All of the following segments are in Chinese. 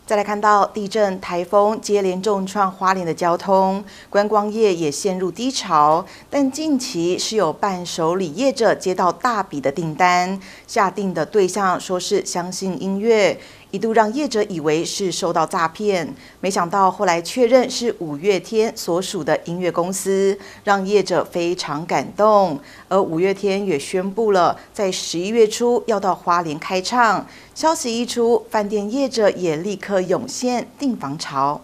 再来看到地震、台风接连重创花莲的交通，观光业也陷入低潮。但近期是有伴手礼业者接到大笔的订单，下订的对象说是相信音乐，一度让业者以为是受到诈骗，没想到后来确认是五月天所属的音乐公司，让业者非常感动。而五月天也宣布了，在11月初要到花莲开唱。消息一出，饭店业者也立刻涌现订房潮。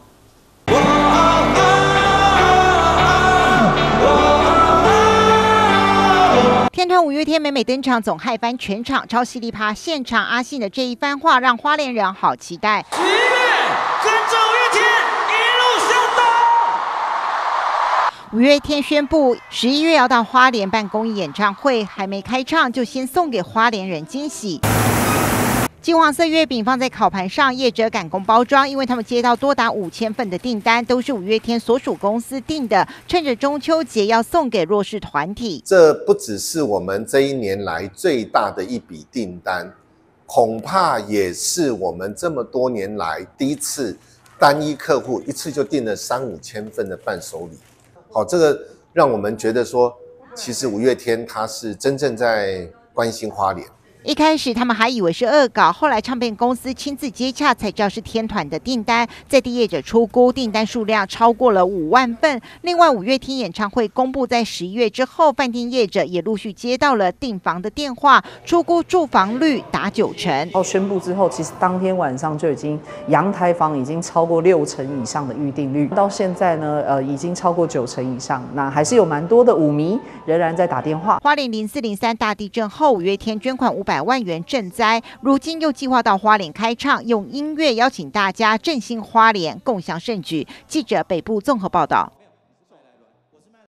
天团五月天每登场，总嗨翻全场，超犀利趴现场阿信的这一番话，让花莲人好期待。 11月跟着五月天一路向东。 五月天宣布11月要到花莲办公益演唱会，还没开唱就先送给花莲人惊喜。金黄色月饼放在烤盘上，业者赶工包装，因为他们接到多达5000份的订单，都是五月天所属公司订的，趁着中秋节要送给弱势团体。 这不只是我们这一年来最大的一笔订单，恐怕也是我们这么多年来第一次单一客户一次就订了3-5千份的伴手礼。好，这个让我们觉得说，其实五月天他是真正在关心花莲。 一开始他们还以为是恶搞，后来唱片公司亲自接洽才知道是天团的订单。在地业者初估订单数量超过了5万份。另外，五月天演唱会公布在11月之后，饭店业者也陆续接到了订房的电话，初估住房率达90%。 宣布之后，其实当天晚上就已经阳台房已经超过60%以上的预订率，到现在呢，已经超过90%以上。那还是有蛮多的舞迷仍然在打电话。 花莲04、03大地震后，五月天捐款500万元赈灾，如今又计划到花莲开唱，用音乐邀请大家振兴花莲，共襄盛举。记者北部综合报道。